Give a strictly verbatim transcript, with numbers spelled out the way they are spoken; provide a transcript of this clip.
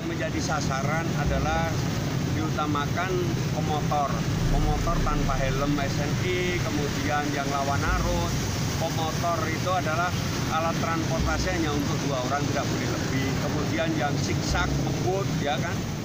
menjadi sasaran adalah diutamakan pemotor, pemotor tanpa helm S N I, kemudian yang lawan arus. Pemotor itu adalah alat transportasi hanya untuk dua orang, tidak boleh lebih. Kemudian yang zigzag, ngebut, ya kan,